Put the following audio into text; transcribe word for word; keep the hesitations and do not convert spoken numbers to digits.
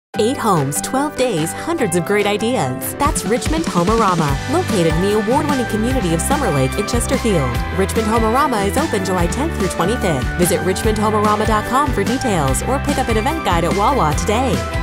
Eight homes, twelve days, hundreds of great ideas. That's Richmond Home-A-Rama, located in the award-winning community of Summer Lake in Chesterfield. Richmond Home-A-Rama is open July tenth through twenty-fifth. Visit richmond home a rama dot com for details or pick up an event guide at Wawa today.